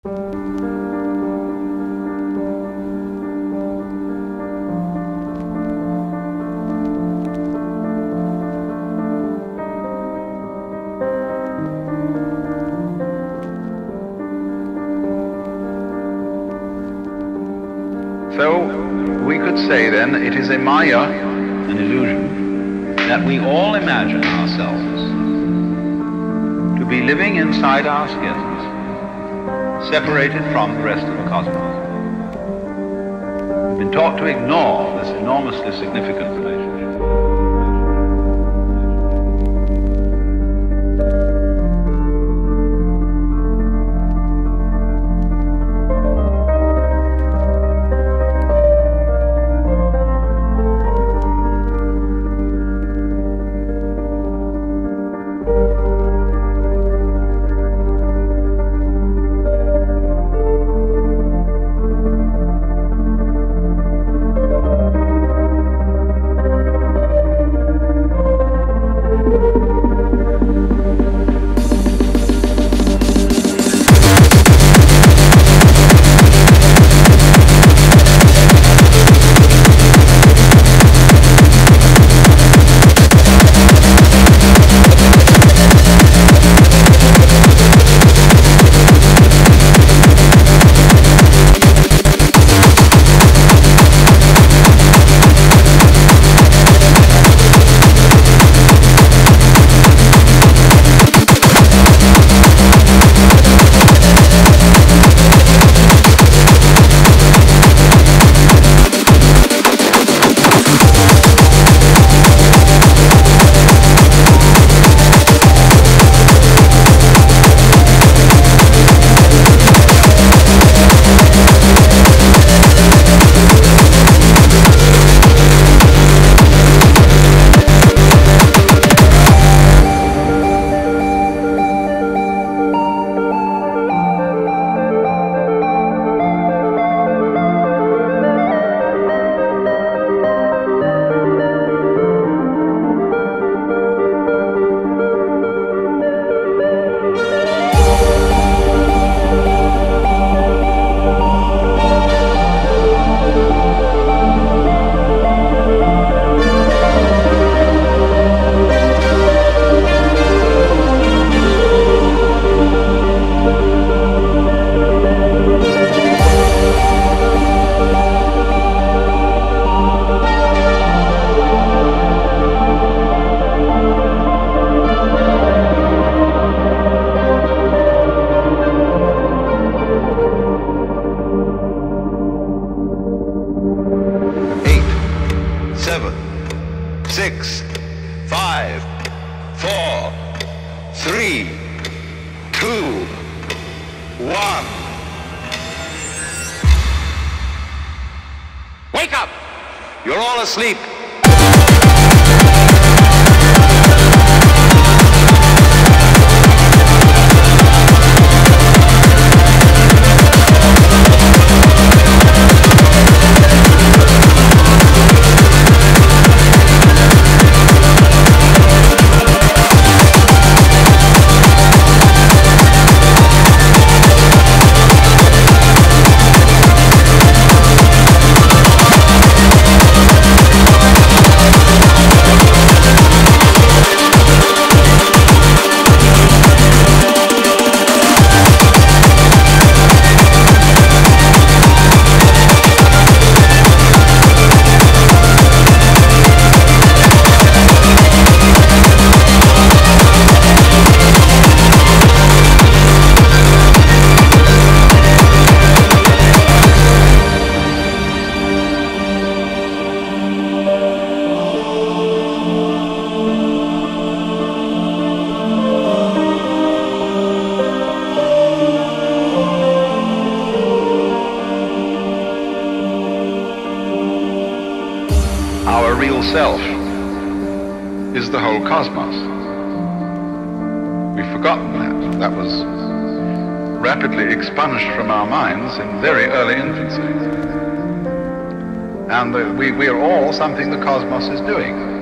So we could say then it is a maya, an illusion, that we all imagine ourselves to be living inside our skins, separated from the rest of the cosmos. We've been taught to ignore this enormously significant relationship. You're all asleep. Our real self is the whole cosmos. We've forgotten that. That was rapidly expunged from our minds in very early infancy. And we are all something the cosmos is doing.